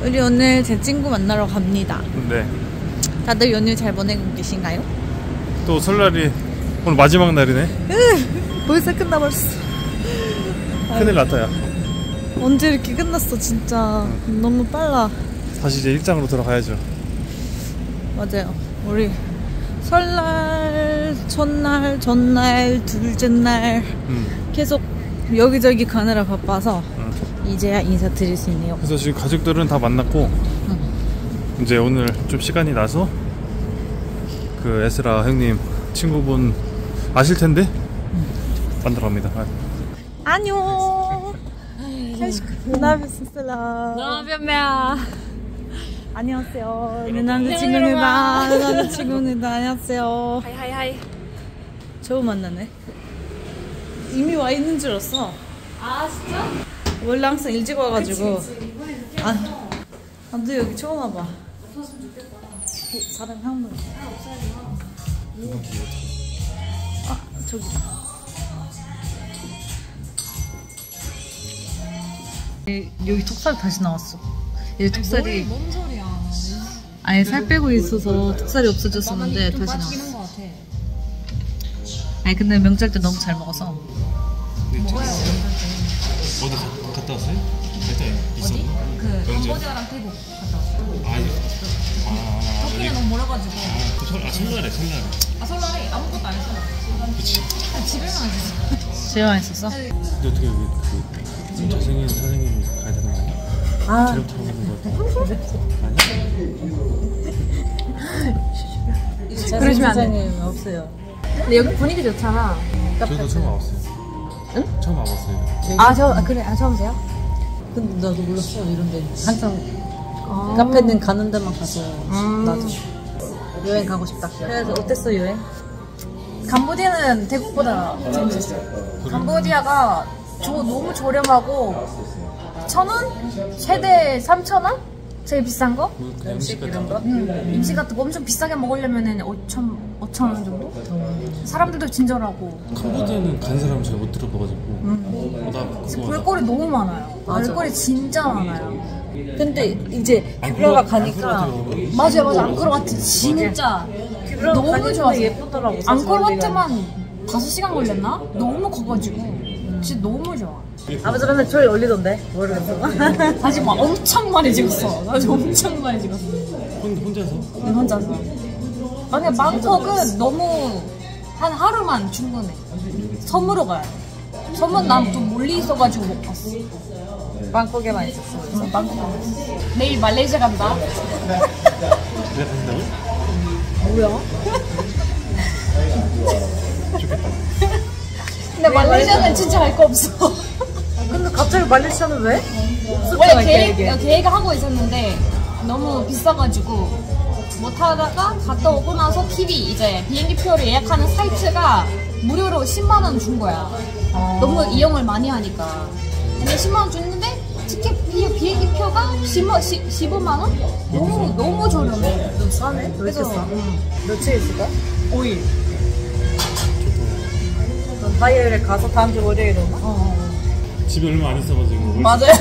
우리 오늘 제 친구 만나러 갑니다. 네. 다들 연휴 잘 보내고 계신가요? 또 설날이 오늘 마지막 날이네. 벌써 끝나버렸어. 큰일 났다 야. 언제 이렇게 끝났어 진짜. 너무 빨라. 다시 이제 일장으로 들어가야죠. 맞아요. 우리 설날, 첫날, 전날, 둘째 날 계속 여기저기 가느라 바빠서 이제야 인사드릴 수 있네요. 그래서 지금 가족들은 다 만났고 이제 오늘 좀 시간이 나서 그 에스라 형님 친구분 아실 텐데 만나러 갑니다. 안녕. 누나 안녕하세요. 내 남자친구입니다. 내 남자친구입니다. 안녕하세요. 하이. 처음 만나네. 이미 와 있는 줄 알았어. 아 진짜? 원래 항상 일찍 와가지고. 그치. 이번에 나도 여기 처음 와봐. 없었으면 좋겠다. 사람 향물. 없어야죠. 저기다. 여기 턱살 다시 나왔어. 여기 턱살이. 뭔 소리야? 아니 살 빼고 있어서 턱살이 없어졌었는데 다시 나왔어. 것 같아. 아니 근데 명절 때 너무 잘 먹어서. 먹어야 돼. 어디 갔다 왔어요? 갔다 있었나? 그 캄보디아랑 태국 갔다 왔어요. 덕기가 너무 멀어가지고. 설날에. 설날에 아무것도 안 했어. 그치. 집에만 있었어. 제가 있었어? 근데 어떻게 여기 그 잘생긴 사장님이 가야 되는 거야? 잘 타고 있는 거 같아. 그러시면 안 돼. 없어요. 근데 여기 분위기 좋잖아. 저도 처음 와봤어요. 응? 처음 와봤어요. 그래. 처음이세요? 근데 나도 몰랐어 이런데. 항상 카페는 가는 데만 가서 나도 여행 가고 싶다. 그래서 어땠어 여행? 캄보디아는 태국보다 재밌었어요. 캄보디아가 너무 저렴하고 1,000원? 최대 3,000원? 제일 비싼 거? 음식 같은 거? 음식 같은 거 엄청 비싸게 먹으려면 5,000원 정도? 사람들도 친절하고 캄보디아는 간 사람 잘 못 들어봐가지고 나 그거 볼거리 너무 많아요. 볼거리 진짜 많아요. 근데 이제 큐브라가 가니까 맞아요. 앙코르와트 진짜 너무 좋았어요. 예쁘더라고. 앙코르와트만 5시간 걸렸나? 너무 커가지고 진짜 너무 좋아. 아버지 맨날 저희 올리던데 모르겠어. 사실 막 엄청 많이 찍었어. 나 엄청 많이 찍었어. 혼자서? 혼자서. 만약에 방콕은 너무 한 하루만 충분해. 섬으로 가야 돼. 섬은 난 좀 멀리 있어가지고 못 갔어. 방콕에만 있었어. 그래서 방콕 내일 말레이시아 간다. 내가 간다고? 뭐야? 근데 말레이시아는 진짜 갈 거 없어. 근데 갑자기 말레이시아는 왜? 원래 계획을 하고 있었는데 너무 비싸가지고 못하다가 갔다 오고 나서 TV 이제 비행기 표를 예약하는 사이트가 무료로 10만 원 준 거야. 너무 이용을 많이 하니까. 근데 10만 원 줬는데 티켓 비행기 표가 15만 원? 너무 저렴해. 좀 싸네? 왜 이렇게 싸? 며칠 있을까? 5일. 넌 화요일에 가서 다음 주 월요일에 오나? 집에 얼마 안 있어가지고 맞아요.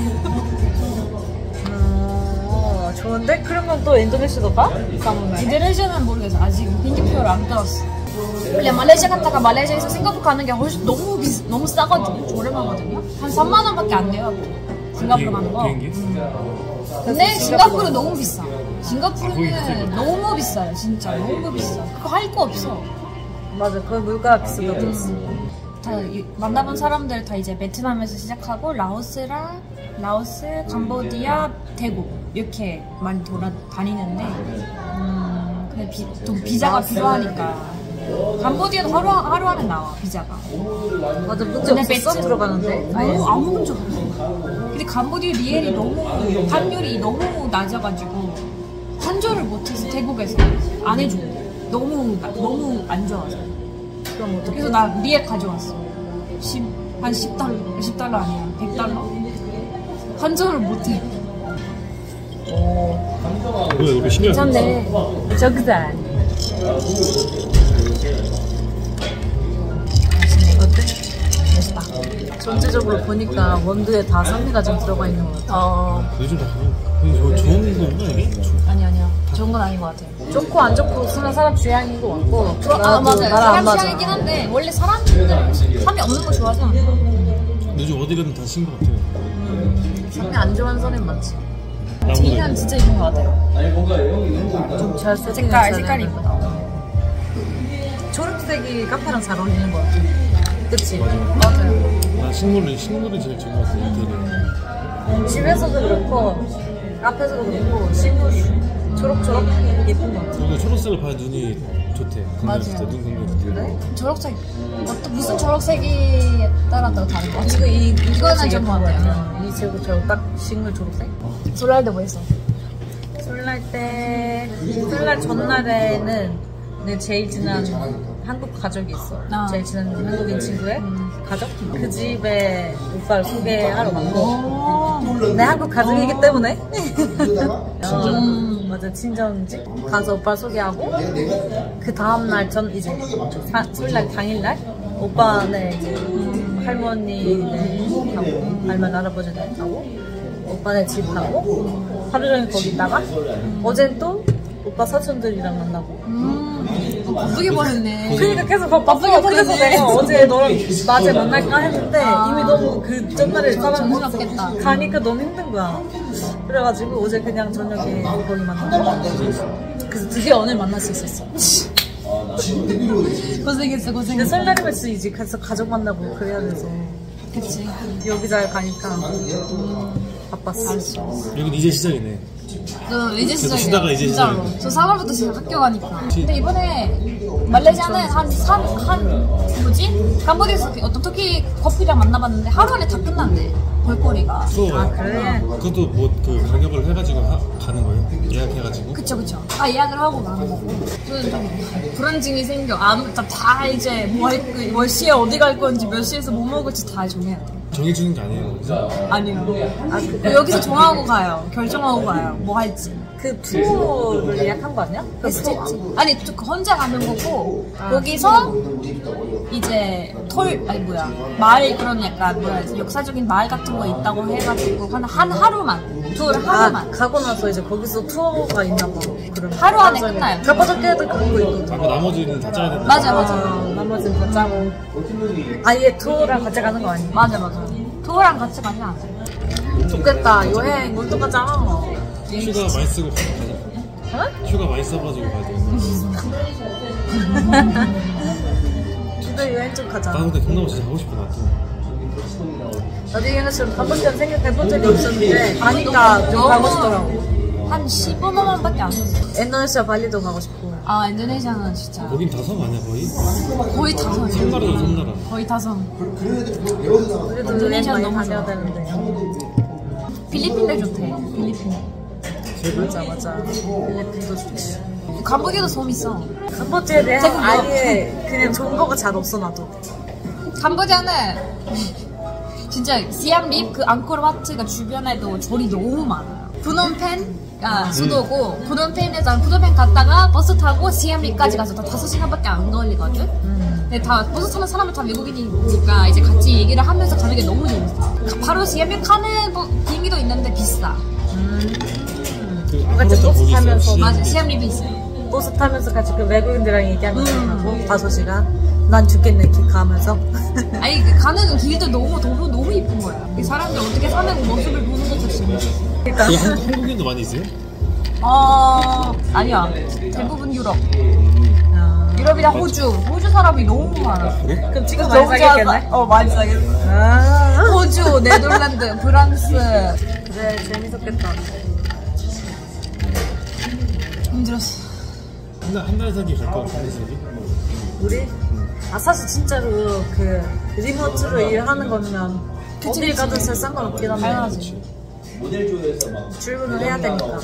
좋은데? 그러면 또 인도네시아도 가? 가면 인도네시아는 모르겠어. 아직 비행기 표를 안 끊었어. 원래 말레이시아 갔다가 말레이시아에서 싱가포르 가는 게 훨씬 너무 싸거든요. 저렴하거든요. 한 3만 원밖에 안 돼요. 싱가포르 가는 거. 비행기? 근데 싱가포르는 너무 비싸. 싱가포르는 너무 비싸요. 진짜 너무 비싸. 그거 할 거 없어. 맞아, 그 물가가 비싸다고 들었어. 다 만나본 사람들 다 이제 베트남에서 시작하고 라오스, 캄보디아, 태국 이렇게 많이 돌아다니는데 근데 또 비자가 필요하니까 캄보디아도 하루 안에 나와 비자가. 맞아, 문제 없었어? 들어가는데? 아무 문제 없어. 근데 캄보디아 리엘이 환율이 너무 낮아가지고 환전을 못해서 태국에서 안 해줘. 너무 안 좋아서. 그럼 어떻게? 그래서 나 리액 가져왔어. 한 10달러 아니야 100달러? 환전을 못해. 뭐야 이거 신기하다. 괜찮네. 적단. 어때? 맛있다. 전체적으로 보니까 원두에 다 산미가 좀 들어가 있는 것 같아. 요즘 다 그거 이거 좋은 건가 이게? 아니야. 좋은 건 아닌 것 같아요. 좋고 안 좋고 쓰는 사람 취향인 것 같고. 맞아요. 나랑 안 사람 취향이긴 한데 원래 사람이 없는 거 좋아하잖아. 요즘 어디 가든 다 쓴 것 같아요. 상대 안 좋아하는 사람이 많지. 제이는 진짜 이쁜 것 같아요. 좀 잘 쓰고 색깔이 이쁘다. 초록색이 카페랑 잘 어울리는 것 같아. 그치? 맞아요. 나 식물이 제일 좋은 것 같아요. 인테리어. 집에서도 그렇고 카페에서도 그렇고 식물 초록초록 예쁜 것 같아. 그리고 초록색을 봐야 눈이 좋대. 건강했을 때, 맞아요. 눈 건강했을 때. 초록색 무슨 초록색이 따라 다른 것 같아. 이거는 좀 같아요. 이 제고 딱 식물 초록색? 설날 때 뭐 했어? 설날 전날에는 내 제일 친한 한국 가족이 있어. 제일 친한 한국인 친구의 가족? 그 집에 오빠를 소개하러 갔고. 내 한국 가족이기 때문에. 맞아, 친정집 가서 오빠 소개하고 그 다음날 전 이제 설날 당일날 오빠네 이제 할머니네 가고 할머니 할아버지네 가고 오빠네 집 가고 하루 종일 거기 있다가 어젠 또 오빠 사촌들이랑 만나고. 바쁘게 보냈네. 그러니까 계속 바쁘게 보내서 내가 어제 너랑 낮에 만날까 했는데 이미 너무 그 전날에 정신없겠다. 가니까 너무 힘든 거야. 그래가지고 어제 그냥 저녁에 거기 만나고 그래서 드디어 오늘 만날 수 있었어. 고생했어. 근데 설날이면 진짜 이제 가서 가족 만나고 그래야 돼서 그치. 여기저기 가니까 바빴어. 여긴 이제 시작이네. 이제 쉬다가 시작이야. 이제 진짜로. 저 3월부터 지금 학교 가니까. 근데 이번에 말레이시아는 캄보디아에서 어떤 터키 커플이랑 만나봤는데 하루 안에 다 끝났네. 볼거리가. 수호가. 그래? 그것도 뭐 그 가격을 해가지고 가는 거예요? 예약해가지고? 그쵸. 예약을 하고 가는 거고. 저는 좀 불안증이 생겨. 다 이제 몇 시에 어디 갈 건지 몇 시에서 뭐 먹을지 다 정해야 돼. 정해주는 게 아니에요. 그죠? 아니요. 여기서 정하고 가요. 결정하고 가요. 뭐 할지. 그 투어를 예약한 거 아니야? 했지. 아니, 혼자 가는 거고, 거기서 이제 마을 그런 약간 역사적인 마을 같은 거 있다고 해가지고 한 하루만 투어를 하루만. 가고 나서 이제 거기서 투어가 있나 봐. 그럼 하루 안에 끝나요. 가파도끼에도 그런 거 있거든. 나머지는 다 짜야 된다. 맞아. 나머지는 다 짜고. 아예 투어랑 같이 가는 거 아니야? 맞아. 투어랑 같이 가지 않아요. 좋겠다. 여행 뭘 또 가자. 휴가 많이 쓰고 가자. 휴가 많이 써가지고 가야 돼. 진짜 여행 좀 가자. 나 근데 동남아 진짜 가고 싶어. 나도 여행을 가보시면 생각해본 적이 없었는데 가니까 좀 가고 싶더라고. 한 15만 밖에 안 썼어. 인도네시아 발리도 가고 싶고. 인도네시아는 진짜 거긴 다섬 아니야 거의? 거의 다 섬이에요. 섬나라죠 섬나라. 거의 다 섬. 그래도 여행 많이 다녀야 되는데. 필리핀도 좋대. 필리핀. 맞아. 필리핀도 좋지. 캄보디아도 섬 있어. 캄보디아에 대한 아예 그냥 정보가 잘 없어 나도. 캄보디아는 진짜 시암립 그 앙코르와트가 주변에도 절이 너무 많아요. 푸놈펜가 수도고 푸놈펜에서 푸놈펜 갔다가 버스 타고 시암립까지 가서 다 5시간밖에 안 걸리거든. 근데 다 버스 타는 사람은 다 외국인이니까 이제 같이 얘기를 하면서 가는 게 너무 재밌어. 바로 시암립 가는 비행기도 있는데 비싸. 같이 버스 타면서 맞아, 시암립이 있어요. 버스 타면서 같이 그 외국인들이랑 얘기하는 거 5시간 난 죽겠네 기 가면서. 아니 그 가는 길도 너무 이쁜 거야. 이 사람들 어떻게 사는 모습을 보는 것도 재밌어. 그러니까 한국인도 많이 있어요? 아니야. 대부분 유럽. 유럽이랑 호주 사람이 너무 많아. 그래? 그럼 지금 많이 사겠겠네? 많이 사겠어. 호주, 네덜란드, 프랑스. 그래 재밌었겠다. 힘들었어. 한 달 살기 갈까? 한 달 살기? 우리? 사실 진짜로 그 리모트로 일하는 거면 어딜 가든 잘 상관없긴 한데 당연하지. 출근을 해야 되니까.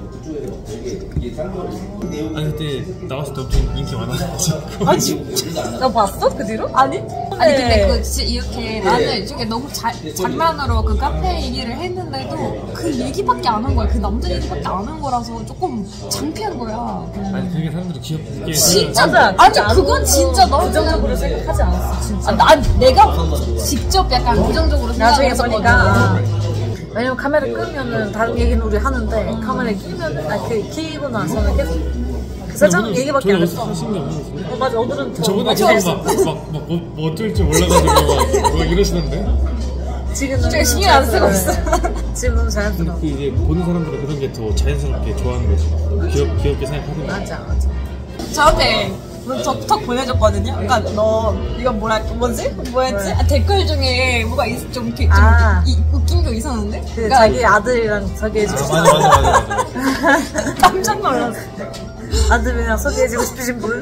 아니 그때 나왔을 때 엄청 인기 많아가지고. 진짜? 너 봤어? 그 뒤로? 아니 근데 그 진짜 이렇게 나는 저게 너무 장난으로 그 카페 얘기를 했는데도 그 얘기밖에 안 한 거야. 그 남자 얘기밖에 안 한 거라서 조금 창피한 거야. 아니 그게 사람들이 귀엽게 진짜? 맞아, 아니 진짜 그건 진짜 너무 부정적으로 생각하지 않았어 진짜. 내가 직접 약간 부정적으로 나중에 생각했었거든. 보니까 왜냐면 카메라 끄면은 다른 얘기는 우리 하는데 카메라 끼면 키고 나서는 계속 그 사장 얘기밖에 안 했어. 맞아, 오늘은 더 저번에 계속 뭐 어쩔 줄 몰라가지고 막 이러시는데. 지금은 좀 신경 안 쓰고 있어. 지금 너무 자연스러워. 그 이제 보는 사람들은 그런 게 더 자연스럽게 좋아하는 거지. 귀엽게 생각하는 거지. 맞아. 저한테 톡 보내줬거든요. 그러니까 너 이건 뭐였지? 댓글 중에 뭐가 좀 웃긴 거 있었는데? 그 그러니까 자기 아들이랑 소개해주고 싶어. 맞아. 깜짝 놀랐어. 아들이랑 소개해주고 싶으신 분?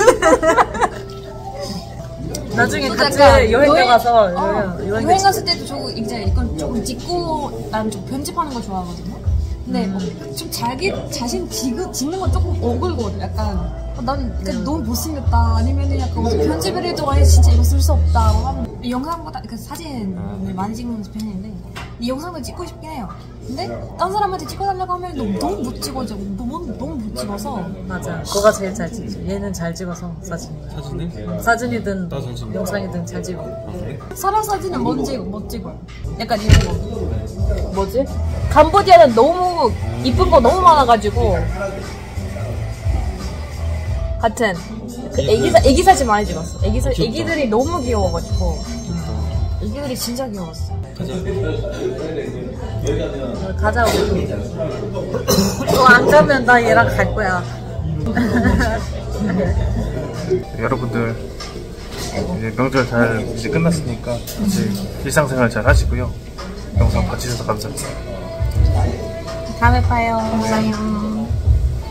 나중에 같이 여행 가서 여행 갔을 때도 저 이제 이건 조금 찍고 난 좀 편집하는 거 좋아하거든요. 근데 좀 자기 자신 찍는 건 조금 억울거든. 약간 난 너무 못생겼다 아니면은 약간 편집을 해도 아니 진짜 이거 쓸 수 없다 하면 영상보다 그 사진을 많이 찍는 편인데 이 영상도 찍고 싶긴 해요. 근데 딴 사람한테 찍어달라고 하면 너무 못 찍어져. 너무 못 찍어서. 맞아, 그거가 제일 잘 찍지. 얘는 잘 찍어서 사진이든 영상이든 잘 찍어. 사람 사진은 못 찍어. 약간 이런 거. 뭐지? 캄보디아는 너무 이쁜 거 너무 많아가지고. 하여튼 그 애기 사진 많이 찍었어. 애기들이 너무 귀여워가지고. 애기들이 진짜 귀여웠어. 가자 우리. 또 안 가면 나 얘랑 갈 거야. 여러분들 이제 명절 잘 이제 끝났으니까 이제 일상생활 잘 하시고요. 영상 봐주셔서 감사합니다. 다음에 봐요. 감사해요.